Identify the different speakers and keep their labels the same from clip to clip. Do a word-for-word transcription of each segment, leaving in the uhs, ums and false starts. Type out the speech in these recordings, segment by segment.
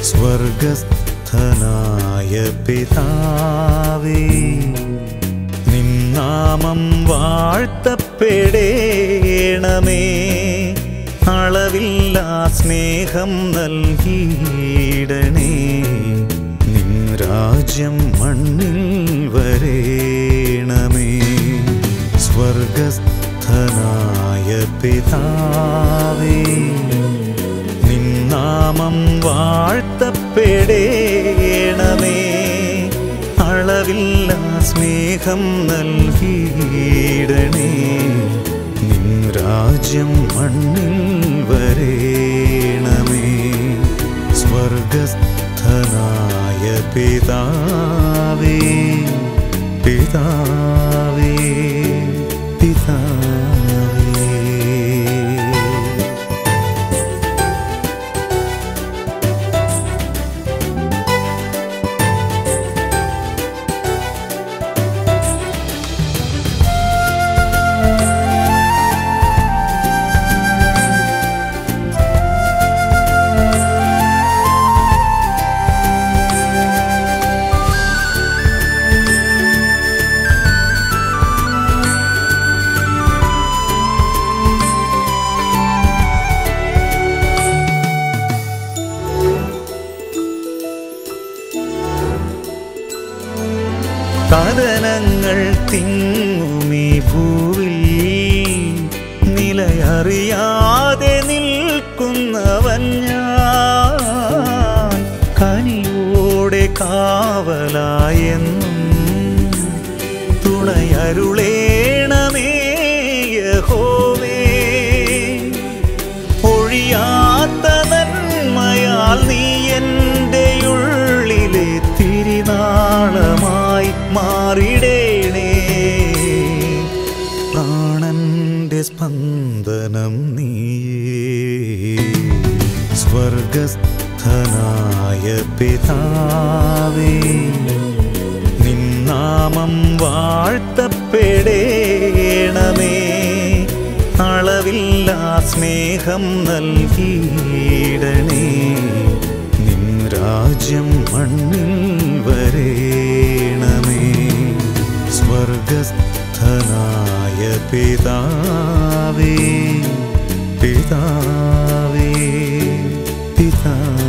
Speaker 1: സ്വർഗസ്ഥനായ പിതാവേ, നിന്നാമം വാഴ്ത്തപ്പെടേണമേ. അളവില്ലാ സ്നേഹം നൽകിയിടണേ. നിൻ രാജ്യം മണ്ണിൽ വരേണമേ. സ്വർഗസ്ഥനായ പിതാവേ, നിന്നാമം വാഴ്ത്തപ്പെടേണമേ. അളവില്ലാ സ്നേഹം നൽകിയിടണേ. നിൻ രാജ്യം മണ്ണിൽ വരേണമേ. സ്വർഗസ്ഥനായ പിതാവേ, പിതാവേ, പിതാവേ. കഥനങ്ങൾ തിങ്ങുമീ ഭൂവിൽ നിലയറിയാതെ നിൽക്കുന്നവൻ ഞാൻ. കനിയോടെ കാവലായെന്നും തുണയരുളേണമേ യഹോവേ. ഒഴിയാത്ത നന്മയാൽ നീ എൻ്റെ ഉള്ളിലെ തിരിനാളമായി മാറിടേണേ. പ്രാണന്റെ സ്പന്ദനം നീയേ. സ്വർഗസ്ഥനായ പിതാവേ, നിന്നാമം വാഴ്ത്തപ്പെടേണമേ. അളവില്ലാ സ്നേഹം നൽകിയിടണേ. നിൻ രാജ്യം മണ്ണിൽ വരേണമേ. സ്വർഗസ്ഥനായ പിതാവേ, പിതാവേ, പിതാവേ.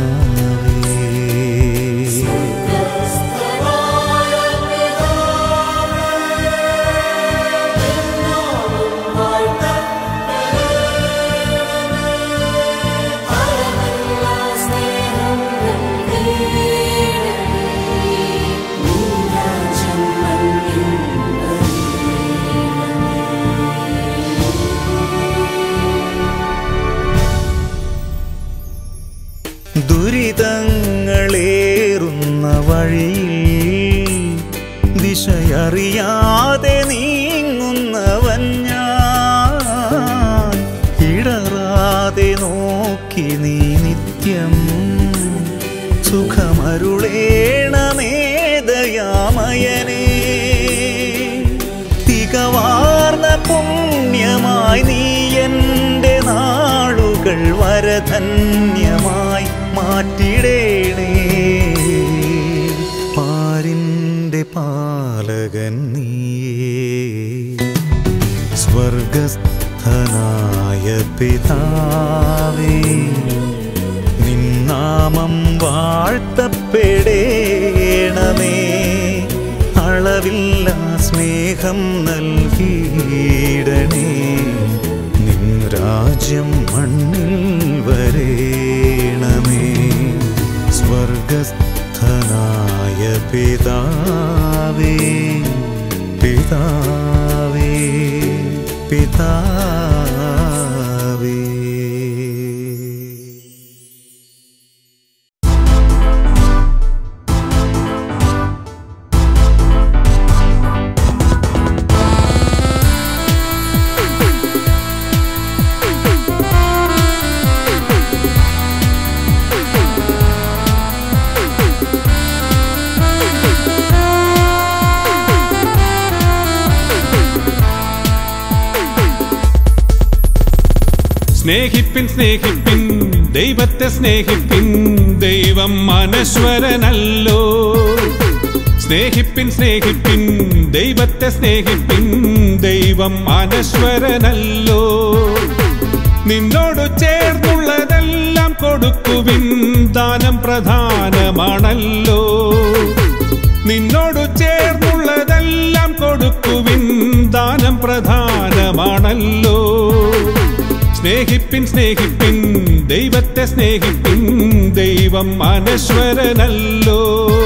Speaker 1: ദുരിതങ്ങളേറുന്ന വഴിയിൽ ദിശയറിയാതെ നീങ്ങുന്നവൻ ഞാൻ. ഇടറാതെ നോക്കി നീ നിത്യം സുഖമരുളേണമേ ദയാമയനേ. തികവാർന്ന പുണ്യമായി നീ എൻ്റെ നാളുകൾ വരധന്യമായി മാറ്റിടേണേ. പാരിൻ്റെ പാലകൻ നീയേ. സ്വർഗസ്ഥനായ പിതാവേ, നിന്നാമം വാഴ്ത്തപ്പെടേണമേ. അളവില്ലാ സ്നേഹം നൽകിയിടണേ. നിൻ രാജ്യം മണ്ണിൽ വരേണമേ. സ്വർഗസ്ഥനായ പിതാവേ, പിതാവേ, പിതാവേ.
Speaker 2: സ്നേഹിപ്പിൻ സ്നേഹിപ്പിൻ ദൈവത്തെ സ്നേഹിപ്പിൻ. ദൈവം ദൈവം അനശ്വരനല്ലോ. സ്നേഹിപ്പിൻ സ്നേഹിപ്പിൻ ദൈവത്തെ സ്നേഹിപ്പിൻ, ദൈവം അനശ്വരനല്ലോ. നിന്നോട് ചേർന്നുള്ളതെല്ലാം കൊടുക്കുവിൻ, ദാനം പ്രധാനമാണല്ലോ. നിന്നോട് ചേർന്നുള്ളതെല്ലാം കൊടുക്കുവിൻ, ദാനം പ്രധാനമാണല്ലോ. സ്നേഹിപ്പിൻ സ്നേഹിപ്പിൻ ദൈവത്തെ സ്നേഹിപ്പിൻ, ദൈവം അനശ്വരനല്ലോ.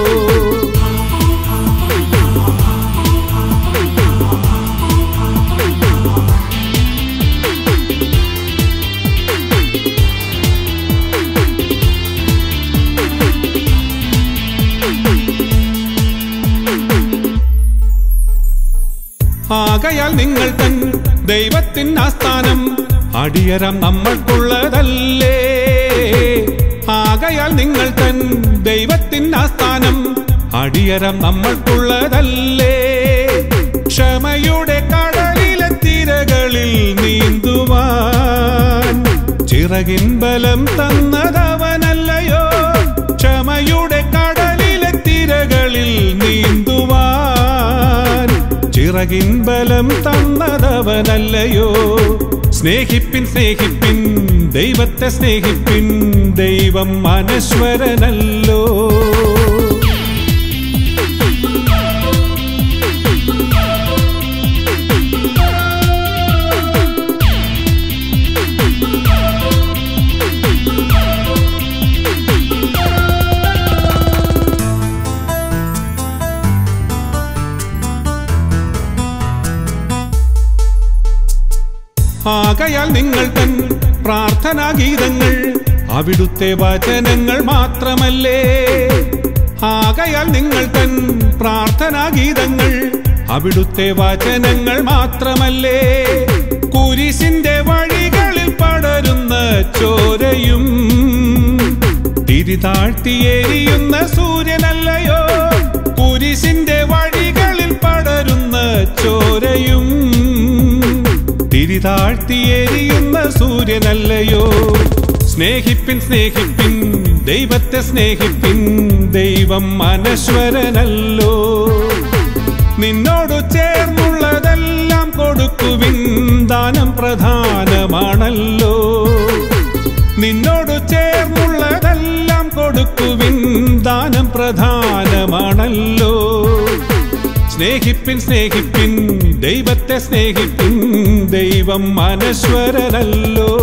Speaker 2: ആകയാൽ നിങ്ങൾ തൻ ദൈവത്തിൻ ആസ്ഥാനം, അടിയറം നമ്മൾക്കുള്ളതല്ലേ. ആകയാൽ നിങ്ങൾ തൻ ദൈവത്തിൻ ആസ്ഥാനം, അടിയറം നമ്മൾക്കുള്ളതല്ലേ. ക്ഷമയുടെ കടലിലെ തിരകളിൽ നീന്തുവാൻ ചിറകിൻ ബലം തന്നതവനല്ലയോ. ക്ഷമയുടെ കടലിലെ തിരകളിൽ നീന്തുവാൻ ചിറകിൻ ബലം തന്നതവനല്ലയോ. സ്നേഹിപ്പിൻ സ്നേഹിപ്പിൻ ദൈവത്തെ സ്നേഹിപ്പിൻ, ദൈവം അനശ്വരനല്ലോ. ആകയാൽ നിങ്ങൾ തൻ പ്രാർത്ഥനാ ഗീതങ്ങൾ അവിടുത്തെ വചനങ്ങൾ മാത്രമല്ലേ. ആകയാൽ നിങ്ങൾ തൻ പ്രാർത്ഥനാ ഗീതങ്ങൾ അവിടുത്തെ വചനങ്ങൾ മാത്രമല്ലേ. കുരിശിന്റെ വഴികളിൽ പടരുന്ന ചോരയും തിരിതാഴ്ത്തിയെരിയുന്ന സൂര്യനല്ലയോ. കുരിശിന്റെ വഴികളിൽ പടരുന്ന ചോരയും തിരിതാഴ്ത്തിയെരിയുന്ന സൂര്യനല്ലയോ. സ്നേഹിപ്പിൻ സ്നേഹിപ്പിൻ ദൈവത്തെ സ്നേഹിപ്പിൻ, ദൈവം അനശ്വരനല്ലോ. നിന്നോട് ചേർന്നുള്ളതെല്ലാം കൊടുക്കുവിൻ, ദാനം പ്രധാനമാണല്ലോ. നിന്നോട് ചേർന്നുള്ളതെല്ലാം കൊടുക്കുവിൻ, ദാനം പ്രധാനമാണല്ലോ. സ്നേഹിപ്പിൻ സ്നേഹിപ്പിൻ ദൈവത്തെ സ്നേഹിപ്പിൻ, ദൈവം അനശ്വരനല്ലോ.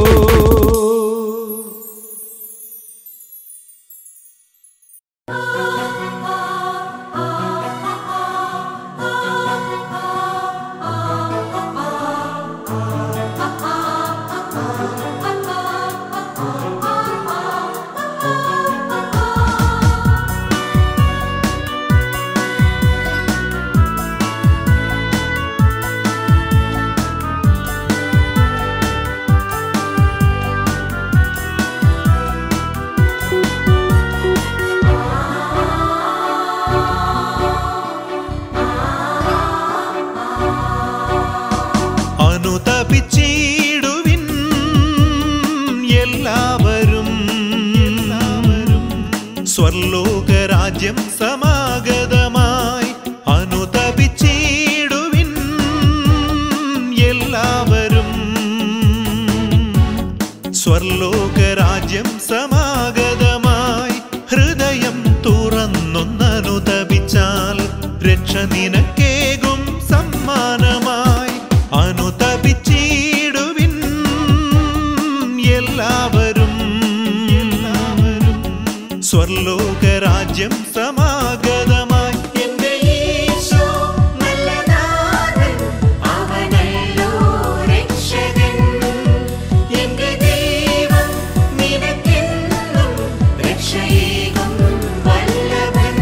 Speaker 1: അനുതപിച്ചിടുവിൻ എല്ലാവരും, സ്വർലോകരാജ്യം സമാഗതമായി. അനുതപിച്ചിടുവിൻ എല്ലാവരും, സ്വർലോകരാജ്യം സമാഗതമായി. ഹൃദയം തുറന്നൊന്നനുതപിച്ചാൽ രക്ഷ നിനക്കേകും സമ്മാനമായി. അനുതപിച്ചിടുവിൻ എല്ലാവരും, സ്വർലോകരാജ്യം സമാഗതമായി.
Speaker 3: എന്റെ യേശു നല്ലനാഥൻ, അവനല്ലോ രക്ഷകൻ. എന്റെ ദൈവം നിനക്കെന്നും രക്ഷയേകും വല്ലഭൻ.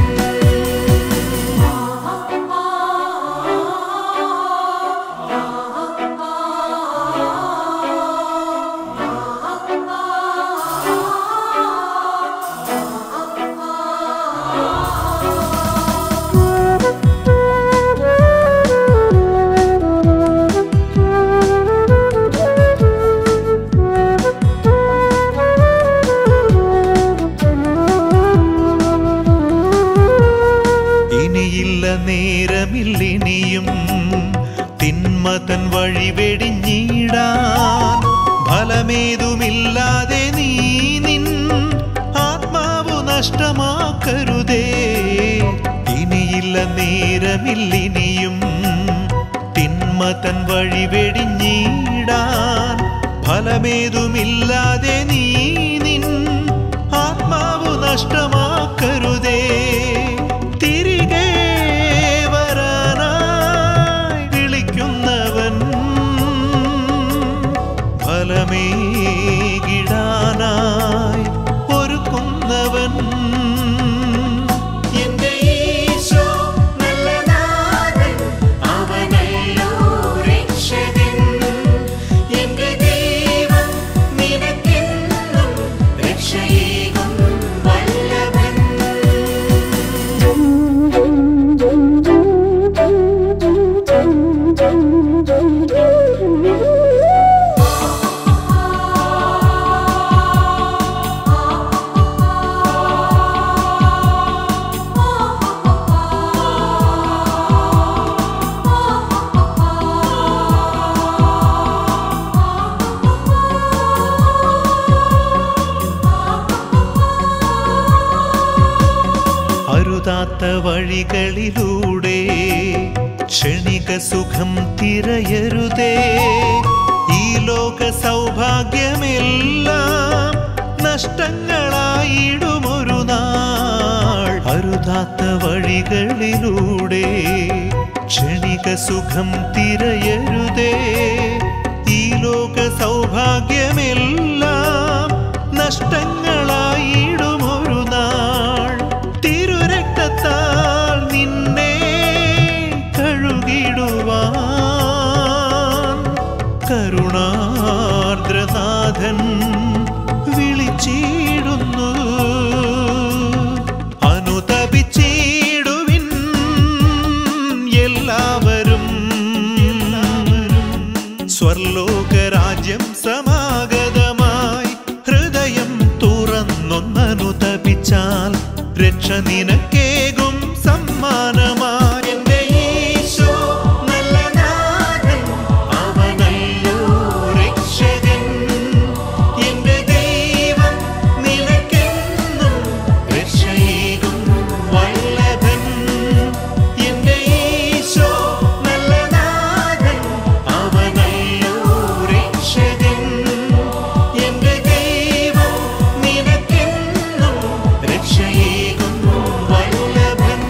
Speaker 1: നേരമില്ലിനിയും തിന്മതൻ വഴി വെടിഞ്ഞിടാൻ ഫലമേതുമില്ലാതെ നീ നിൻ ആത്മാവു നഷ്ടമാക്കരുതേ. ഇനിയില്ല നേരമില്ലിനിയും തിന്മതൻ വഴി വെടിഞ്ഞിടാൻ ഫലമേതുമില്ലാതെ നീ നിൻ ആത്മാവു നഷ്ടമാക്കരുതേ. തിരികെ വരാനായി വിളിക്കുന്നവൻ ഫലമേകിടാനായി ഒരുക്കുന്നവൻ. അരുതാത്ത വഴികളിലൂടെ ക്ഷണിക സുഖം തിരയരുതേ. ഈ ലോക സൗഭാഗ്യമെല്ലാം നഷ്ടങ്ങളായിടുമൊരു നാൾ. അരുതാത്ത വഴികളിലൂടെ ക്ഷണിക സുഖം തിരയരുതേ. ഈ ലോക സൗഭാഗ്യമെല്ലാം നഷ്ടങ്ങളായിടുമൊരു നാൾ. തിരുരക്തത്താൽ നിന്നെ കഴുകിടുവാൻ കരുണാർദ്രനാഥൻ വിളിച്ചിടുന്നു. അനുതപിച്ചിടുവിൻ എല്ലാവരും, സ്വർലോകരാജ്യം സമാഗതമായി. ഹൃദയം തുറന്നൊന്നനുതപിച്ചാൽ രക്ഷ നിനക്കേകും സമ്മാനമായി. എന്റെ ഈശോ നല്ല നാഥൻ, അവനല്ലോ രക്ഷകൻ. എന്റെ ദൈവം നിനക്കെന്നും രക്ഷയേകും വല്ലഭൻ. എന്റെ ഈശോ നല്ല നാഥൻ, അവനല്ലോ രക്ഷകൻ. എന്റെ ദൈവം നിനക്കെന്നും രക്ഷയേകും വല്ലഭൻ.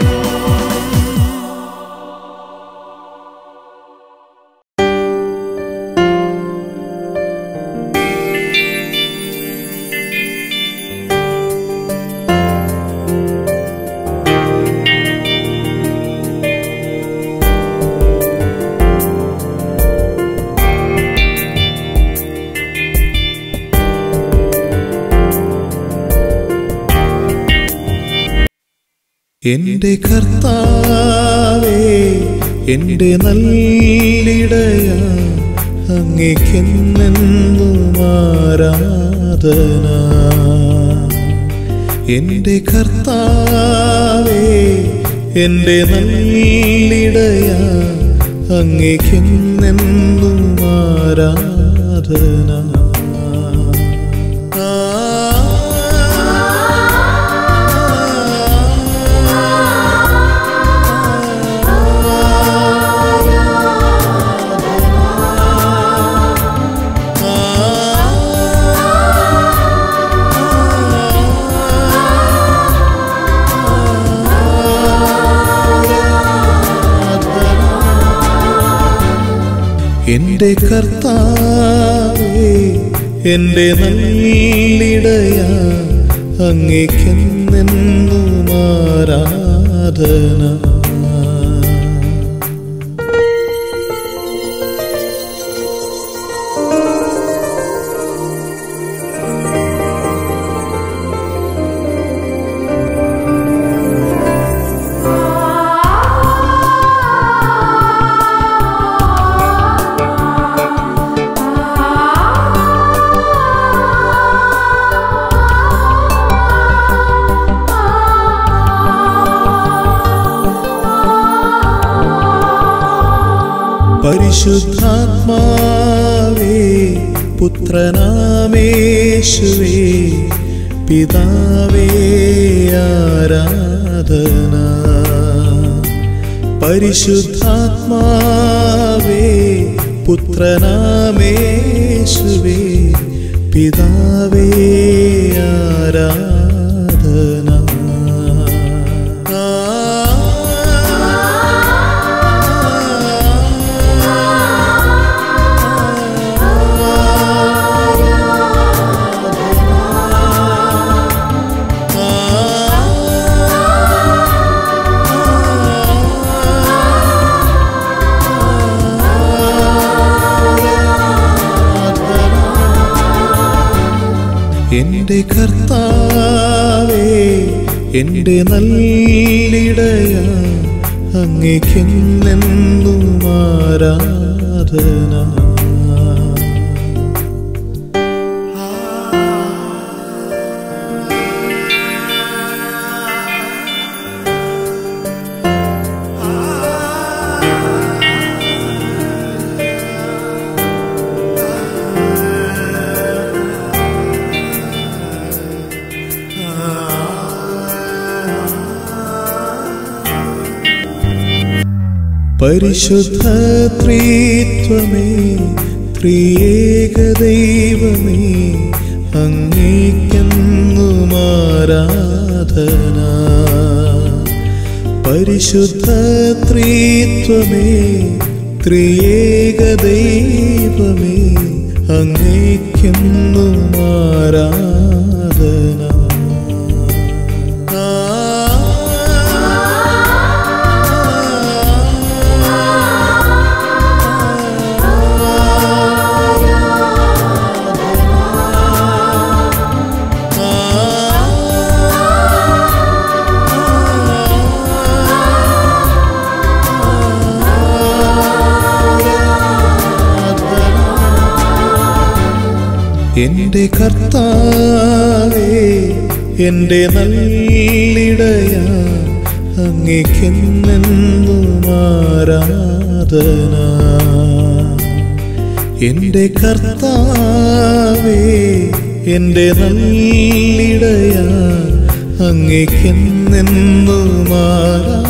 Speaker 4: എന്റെ കർത്താവേ, എന്റെ നല്ലിടയ, അങ്ങേക്കെന്നെന്നും ആരാധന. എന്റെ കർത്താവേ, എന്റെ നല്ലിടയ, അങ്ങേക്കെന്നെന്നും ആരാധന. എന്റെ കർത്താവേ, എന്റെ നല്ലിടയ, അങ്ങേക്കെന്നെന്നും ആരാധന.
Speaker 3: ആ
Speaker 4: പരിശുദ്ധാത്മാവേ പുത്രനാമേശുവേ പിതാവേ ആരാധന. പരിശുദ്ധാത്മാവേ പുത്രനാമേശുവേ പിതാവേ ആരാധന. എന്റെ കർത്താവേ എന്റെ നല്ലിടയ അങ്ങേക്കെന്നെന്നും ആരാധന. പരിശുദ്ധ ത്രിത്വമേ ത്രിയേക ദൈവമേ അങ്ങേക്കെന്നും ആരാധന. പരിശുദ്ധ ത്രിത്വമേ ത്രിയേക ദൈവമേ അങ്ങേക്കെന്നും ആരാധന. എന്റെ കർത്താവേ എന്റെ നല്ലിടയ അങ്ങേക്കെന്നെന്നും ആരാധന. എന്റെ കർത്താവേ എന്റെ നല്ലിടയ അങ്ങേക്കെന്നെന്നും ആരാധന.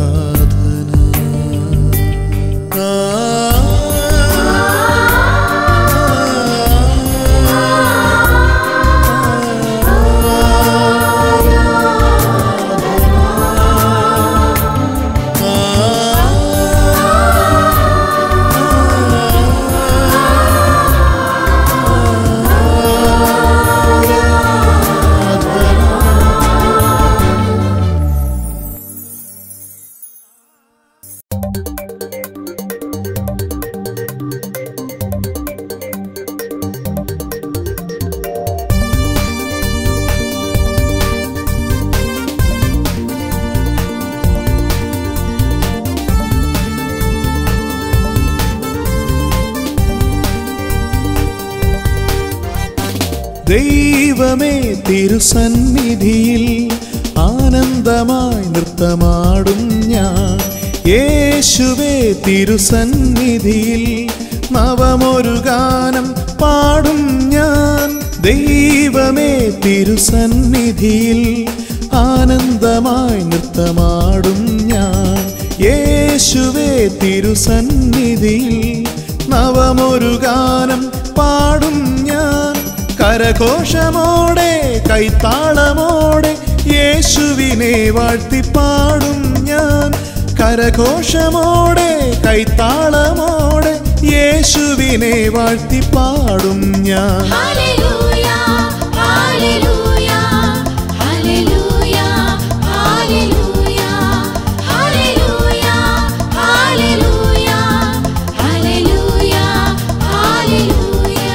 Speaker 4: ദൈവമേ തിരുസന്നിധിയിൽ ആനന്ദമായി നൃത്തമാടും ഞാൻ. യേശുവേ തിരുസന്നിധിയിൽ നവമൊരു ഗാനം പാടും ഞാൻ. ദൈവമേ തിരുസന്നിധിയിൽ ആനന്ദമായി നൃത്തമാടും ഞാൻ. യേശുവേ തിരുസന്നിധിയിൽ നവമൊരു ഗാനം പാടും ഞാൻ. കരഘോഷമോടെ കൈത്താളമോടെ യേശുവിനെ വാഴ്ത്തിപ്പാടും ഞാൻ. കരഘോഷമോടെ കൈത്താളമോടെ യേശുവിനെ വാഴ്ത്തിപ്പാടും ഞാൻ.
Speaker 3: ഹല്ലേലൂയ ഹല്ലേലൂയ ഹല്ലേലൂയ ഹല്ലേലൂയ ഹല്ലേലൂയ ഹല്ലേലൂയ ഹല്ലേലൂയ ഹല്ലേലൂയ.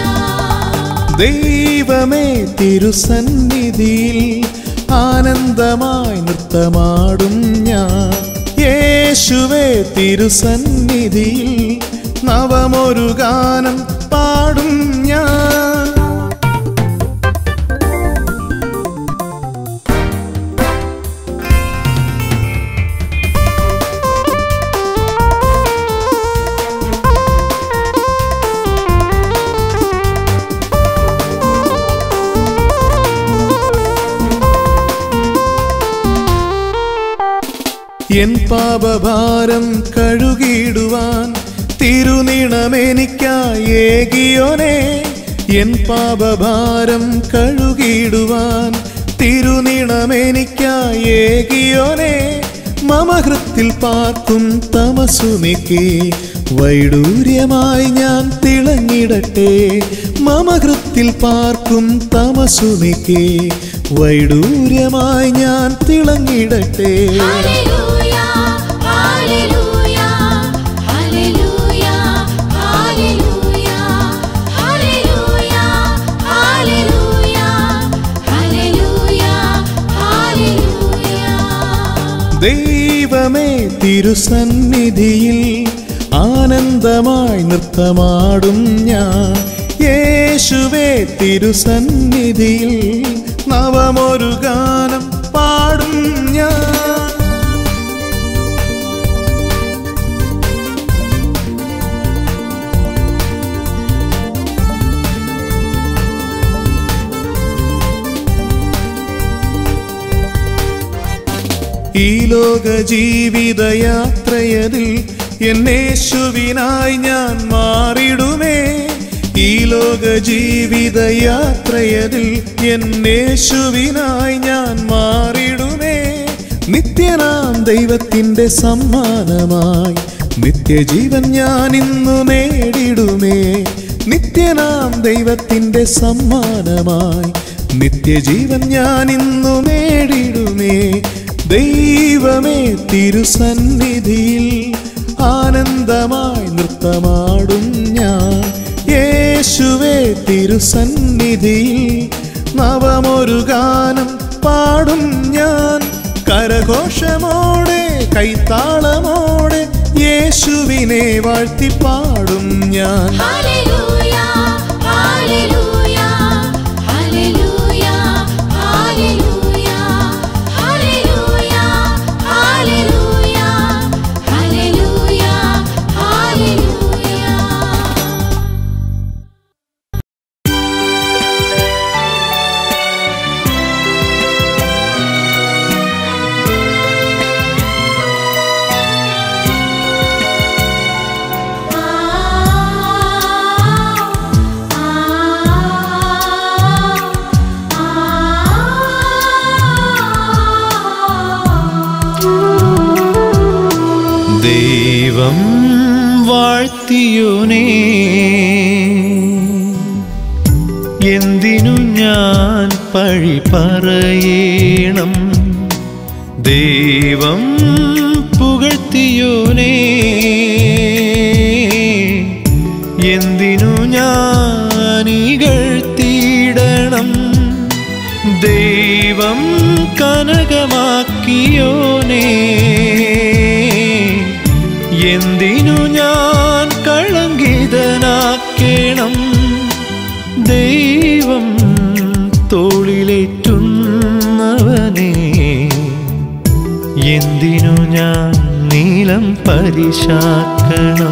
Speaker 4: ദൈവമേ തിരുസന്നിധിയിൽ ആനന്ദമായി നൃത്തമാടും ഞാൻ. യേശുവേ തിരുസന്നിധിയിൽ നവമൊരു ഗാനം പാടും ഞാൻ. എൻ പാപഭാരം കഴുകിടുവാൻ തിരുനിണമെനിക്കായി ഏകിയോനെ. എൻ പാപഭാരം കഴുകിടുവാൻ തിരുനിണമെനിക്കായി ഏകിയോനെ. മമഹൃത്തിൽ പാർക്കും തമസു നീക്കി വൈഡൂര്യമായി ഞാൻ തിളങ്ങിടട്ടെ. മമഹൃത്തിൽ പാർക്കും തമസു നീക്കി വൈഡൂര്യമായി ഞാൻ തിളങ്ങിടട്ടെ.
Speaker 3: ഹല്ലേലൂയ ഹല്ലേലൂയ ഹല്ലേലൂയ ഹല്ലേലൂയ ഹല്ലേലൂയ ഹല്ലേലൂയ ഹല്ലേലൂയ ഹല്ലേലൂയ.
Speaker 4: ദൈവമേ തിരുസന്നിധിയിൽ ആനന്ദമായി നൃത്തമാടും ഞാൻ. യേശുവേ തിരുസന്നിധിയിൽ നവമൊരു ഗാനം പാടും ഞാൻ. ഈ ലോക ജീവിതയാത്രയതിൽ എന്നേശുവിനായി ഞാൻ മാറിടുമേ. ഈ ലോക ജീവിതയാത്രയതിൽ എന്നേശുവിനായി ഞാൻ മാറിടുമേ. നിത്യനാം ദൈവത്തിൻ്റെ സമ്മാനമായി നിത്യജീവൻ ഞാൻ ഇന്നു നേടിടുമേ. നിത്യനാം ദൈവത്തിൻ്റെ സമ്മാനമായി നിത്യജീവൻ ഞാൻ ഇന്നു നേടിടുമേ. ദൈവമേ തിരുസന്നിധിയിൽ ആനന്ദമായി നൃത്തമാടും ഞാൻ. യേശുവേ തിരുസന്നിധിയിൽ നവമൊരു ഗാനം പാടും ഞാൻ. കരഘോഷമോടെ കൈത്താളമോടെ യേശുവിനെ വാഴ്ത്തി പാടും ഞാൻ.
Speaker 3: ഹല്ലേലൂയ ഹല്ലേലൂയ ഹല്ലേലൂയ ഹല്ലേലൂയ ഹല്ലേലൂയ ഹല്ലേലൂയ ഹല്ലേലൂയ ഹല്ലേലൂയ.
Speaker 1: ദൈവം വാഴ്ത്തിയോനേ, എന്തിനു ഞാൻ പഴി പറയണം. ദൈവം പുകഴ്ത്തിയോനേ, എന്തിനു ഞാൻ ഇകഴ്ത്തിയിടണം. ദൈവം കനകമാക്കിയോനേ, എന്തിനു ഞാൻ കളങ്കിതനാക്കണം. ദൈവം തോളിലേറ്റുന്നവനേ, എന്തിനു ഞാൻ നീലം പരിശാക്കണം.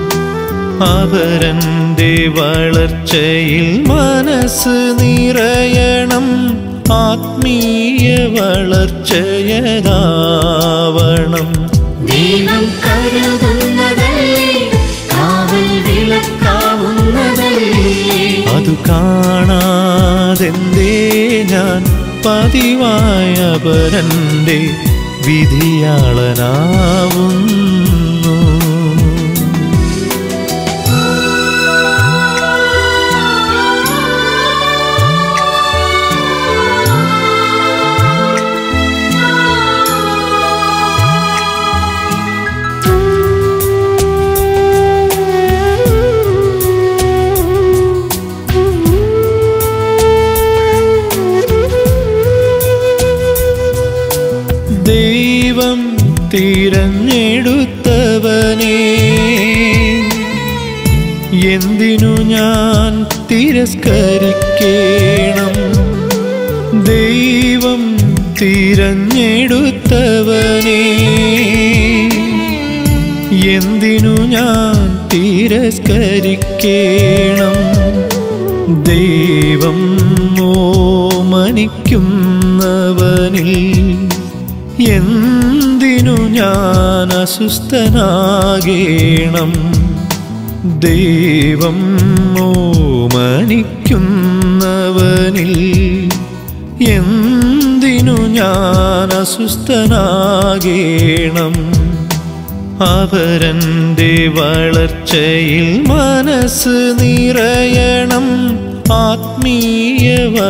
Speaker 1: അവരൻ്റെ വളർച്ചയിൽ മനസ്സ് നിറയണം, ആത്മീയ വളർച്ചയതാവണം.
Speaker 3: ദൈവം കരുതുന്നതല്ലേ, കാവൽ വിളക്കാവുന്നതല്ലേ.
Speaker 1: അതു കാണാതെന്തേ ഞാൻ പതിവായ പരന്റെ വിധിയാളനാവുന്നു. ദൈവം തിരഞ്ഞെടുത്തവനെ, എന്തിനു ഞാൻ തിരസ്കരിക്കണം. ദൈവം തിരഞ്ഞെടുത്തവനെ, എന്തിനു ഞാൻ തിരസ്കരിക്കണം. ദൈവം ഓമനിക്കുന്നവനിൽ എന്തിനു ഞാൻ അസ്വസ്ഥനാകേണം? ദൈവം ഓമനിക്കുന്നവനിൽ എന്തിനു ഞാൻ അസ്വസ്ഥനാകേണം? അവരൻ്റെ വളർച്ചയിൽ മനസ്സ് നിറയണം, ആത്മീയ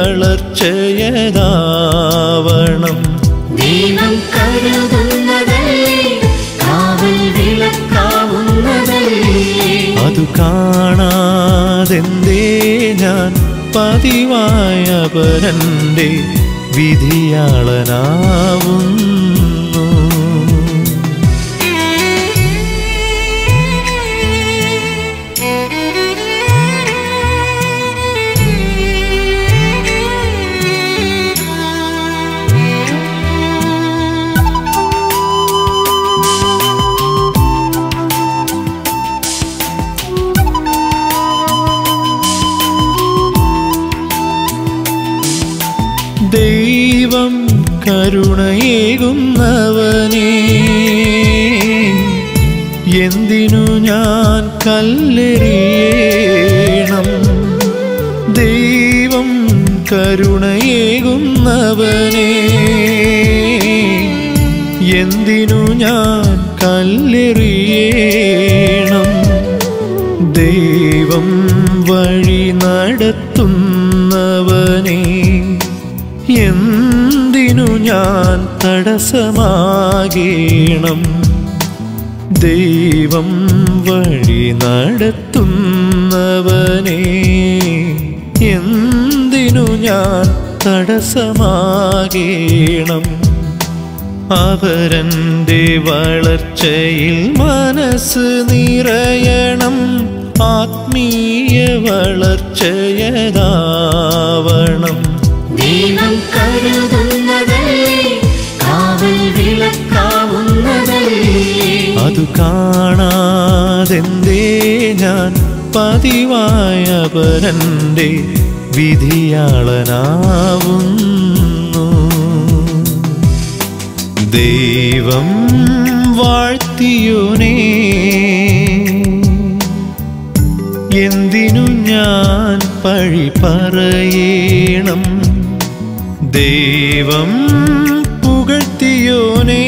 Speaker 1: വളർച്ചയതാവണം.
Speaker 3: ദൈവം കരുതുന്നതല്ലേ, കാവൽ വിളക്കാവുന്നതല്ലേ.
Speaker 1: അതു കാണാതെന്തേ ഞാൻ പതിവായ പരന്റെ വിധിയാളനാവുന്നു? ദൈവം കരുണയേകുന്നവനേ, എന്തിനു ഞാൻ കല്ലെറിയണം? ദൈവം കരുണയേകുന്നവനേ, എന്തിനു ഞാൻ കല്ലെറിയണം? ദൈവം വഴി നടത്തുന്നവനേ, എന്തിനു ഞാൻ തടസ്സമാകേണം? ദൈവം വഴി നടത്തുന്നവനേ, എന്തിനു ഞാൻ തടസ്സമാകേണം? അവരൻ്റെ വളർച്ചയിൽ മനസ്സ് നിറയണം, ആത്മീയ വളർച്ചയതാവണം.
Speaker 3: ദൈവം കരുതുന്നതല്ലേ, കാവൽ വിളക്കാവുന്നതല്ലേ.
Speaker 1: അതു കാണാതെന്തേ ഞാൻ പതിവായ പരന്റെ വിധിയാളനാവുന്നു? ദൈവം വാഴ്ത്തിയോനേ, എന്തിനു ഞാൻ പഴി പറയണം? ദൈവം പുകഴ്ത്തിയോനേ,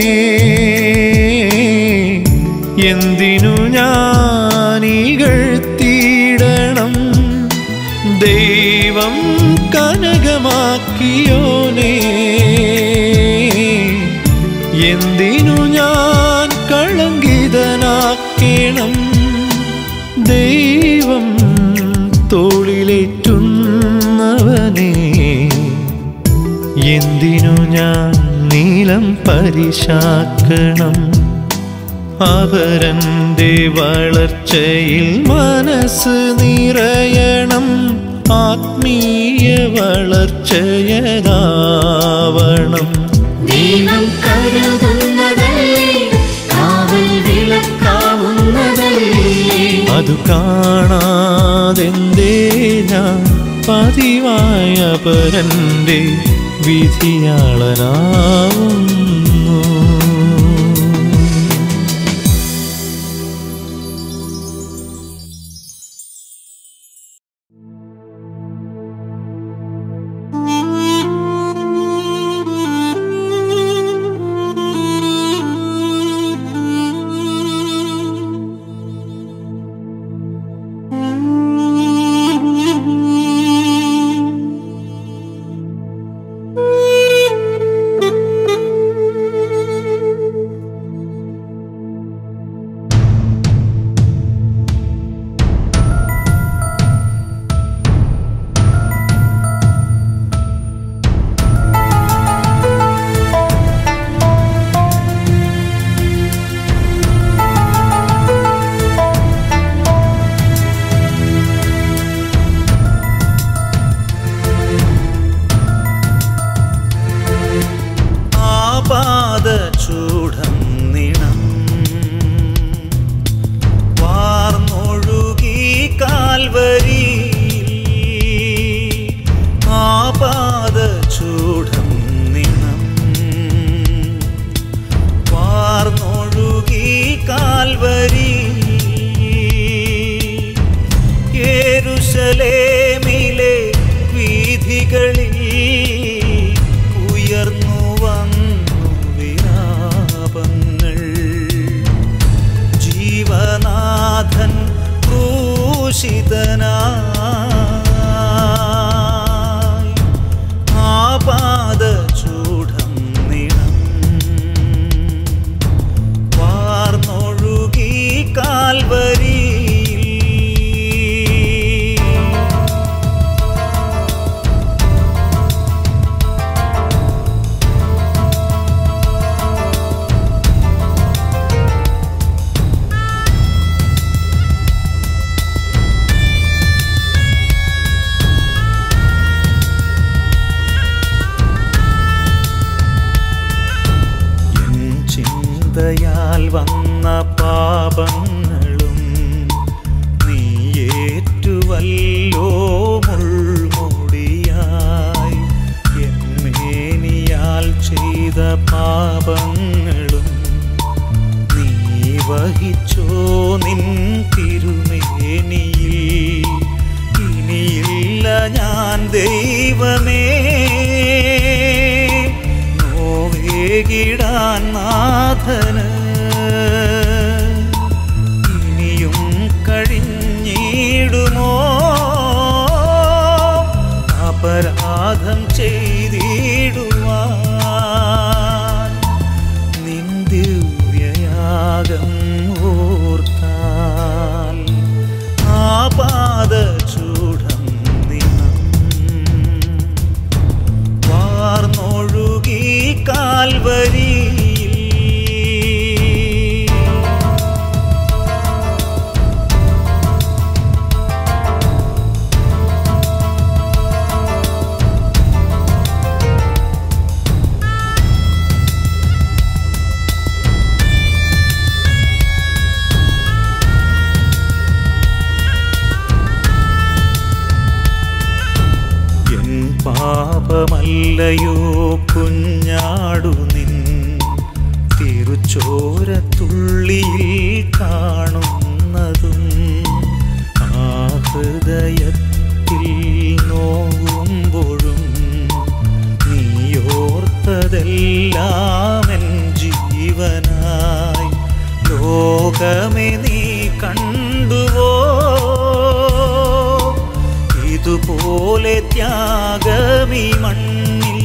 Speaker 1: എന്തിനു ഞാൻ ഇകഴ്ത്തിയിടണം? ദൈവം കനകമാക്കിയോനേ, എന്തിനു ഞാൻ കളങ്കിതനാക്കണം? ദൈവം തോളിലേറ്റുന്നവനേ, എന്തിനു ഞാൻ നീലം പരിശാക്കണം? അവരൻ്റെ വളർച്ചയിൽ മനസ്സ് നിറയണം, ആത്മീയ വളർച്ചയതാവണം.
Speaker 3: ദൈവം കരുതുന്നതല്ലേ, കാവൽ വിളക്കാവുന്നതല്ലേ.
Speaker 1: അതു കാണാതെന്തേ ഞാൻ പതിവായ പരന്റെ വിധിയാളനാവുന്നു? കൃപയാൽ വന്ന പാപങ്ങളും നീ ഏറ്റുവല്ലോ മുൾമുടിയായി. എന്നേനിയാൽ ചെയ്ത പാപങ്ങളും നീ വഹിച്ചോ നിൻ തിരുമേനിയിൽ. ഇനിയില്ല ഞാൻ ദൈവമേ നോവേകിടാൻ നാഥന്. ഇനിയും കഴിഞ്ഞിടുമോ അപരാധം ചെയ്തിടുവാൻ. നിൻ ദിവ്യയാഗം ഓർത്താൽ ആപാദചൂഢം നിനം വാർന്നൊഴുകി കാൽവരിയിൽ. പാപമല്ലയോ കുഞ്ഞാടു നിൻ തിരുച്ചോരത്തുള്ളിയിൽ കാണുന്നതും. ആ ഹൃദയത്തിൽ നോവുമ്പോഴും നീയോർത്തതെല്ലാമെൻ ജീവനായി. ലോകമേ നീ കണ്ടുവോ ഇതുപോലെ ത്യാഗമീ മണ്ണിൽ.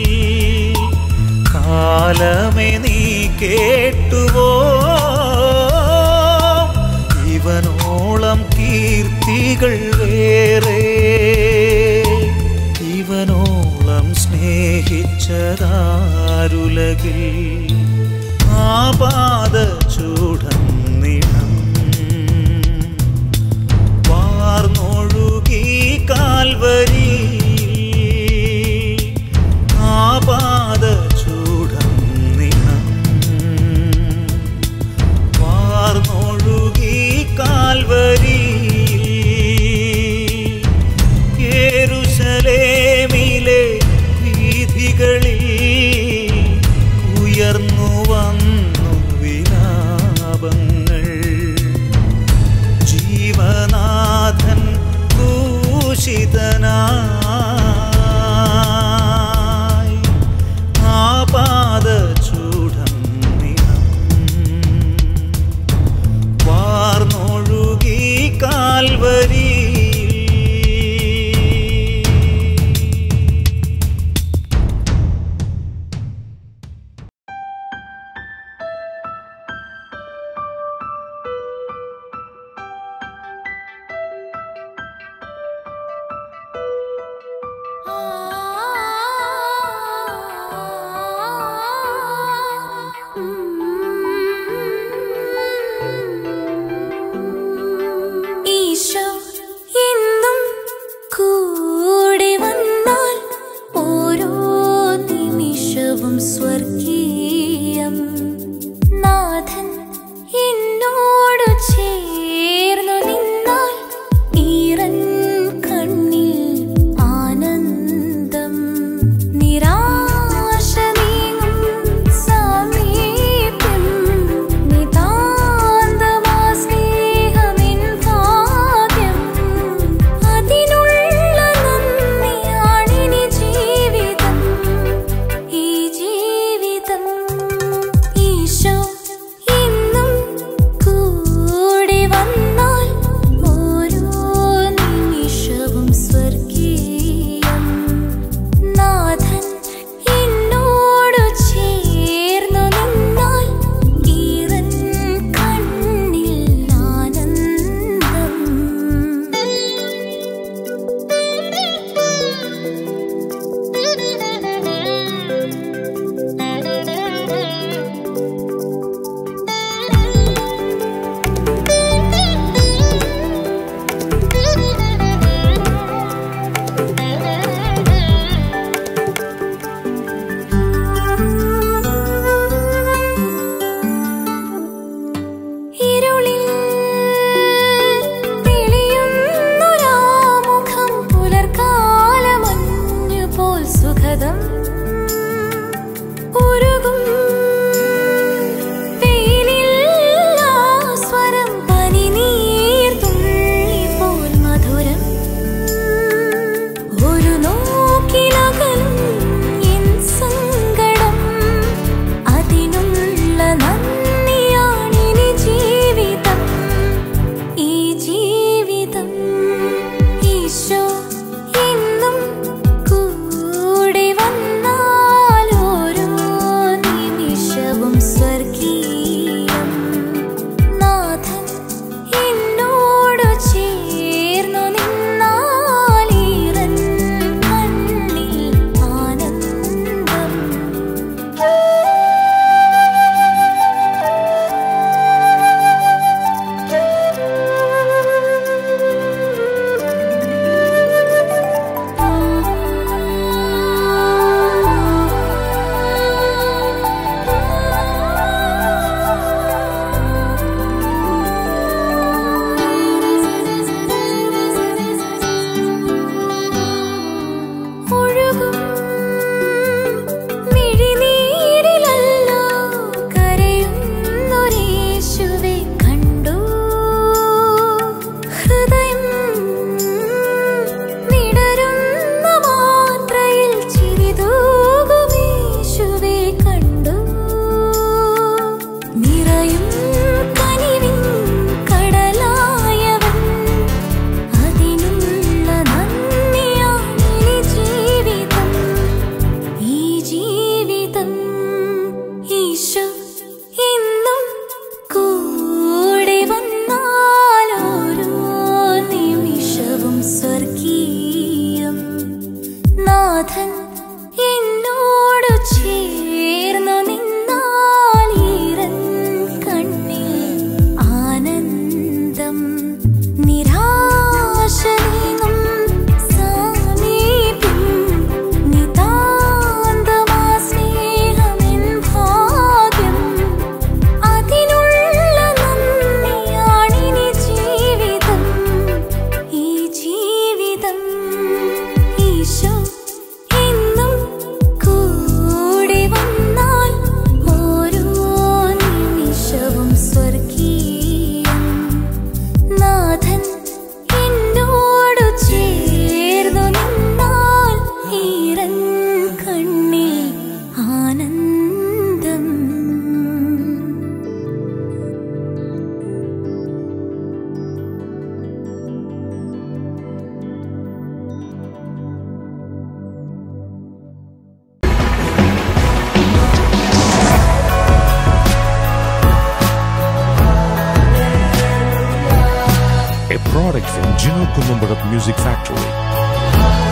Speaker 1: കാലമേ നീ കേട്ടുവോ ഇവനോളം കീർത്തികൾ വേറെ. ഇവനോളം സ്നേഹിച്ചതാരുലകിൽ. ആപാദചൂഢം നിണം വാർന്നൊഴുകി കാൽവരിയിൽ. ആപാദചൂഢം നിണം വാർന്നൊഴുകി കാൽവരിയിൽ. യെരൂശലേമിലെ വീഥികളിൽ ഉയർന്നു വന്നു വിലാപങ്ങൾ. ജീവനാഥൻ ക്രൂശിതനായി. ആപാദചൂഢം നിണം വാർന്നൊഴുകി കാൽവരിയിൽ.
Speaker 3: ഈശോ എന്നും കൂടെ വന്നാൽ ഓരോ നിമിഷവും സ്വർഗീയം. നാഥൻ എന്നോട് ചേർന്നു നിന്നാൽ ഈറൻ കണ്ണിൽ ആനന്ദം. നിരാശ നീങ്ങും സമീപം നിതാന്തമാ സ്നേഹമെൻ ഭാഗ്യം. അതിനുള്ള നന്ദിയാണിനി ജീവിതം, ഈ ജീവിതം.
Speaker 5: product from Gino Columbarat Music Factory.